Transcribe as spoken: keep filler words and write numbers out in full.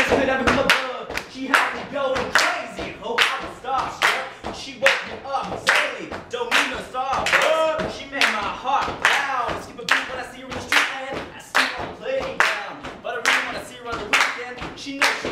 could I become a bug? She had me going crazy. Oh, I was starstruck. She woke me up daily. Don't need no star, but she made my heart pound. Skip a beat when I see her in the street and I see her on the playground. But I really wanna see her on the weekend. She knows.